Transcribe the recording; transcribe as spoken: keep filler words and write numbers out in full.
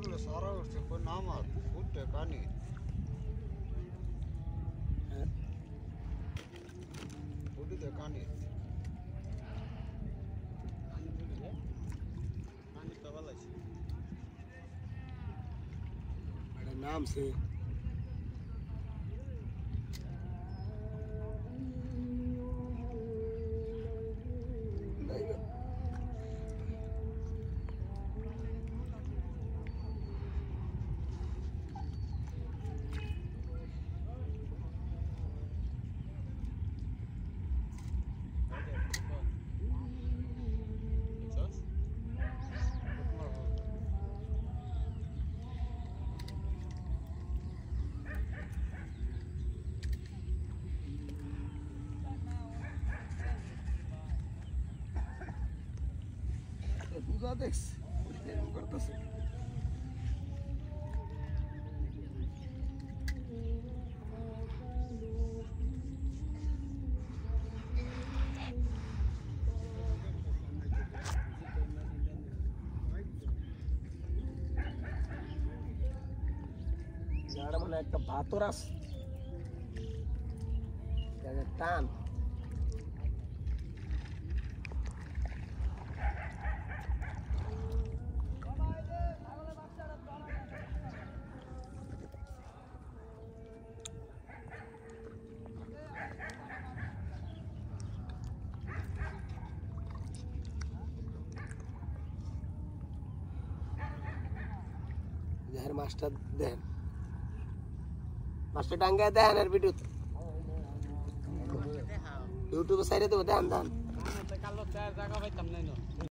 Kyllä sarausta kun namat putte kani. Putte kani. Kani तो वाला है। बड़े नाम से पूजा देख करता से झाड़ মানে একটা ভাতর আছে এটা টান यार मास्टर देन मास्टर टांगे देन यार वीडियो यूट्यूब साइड तो देन देन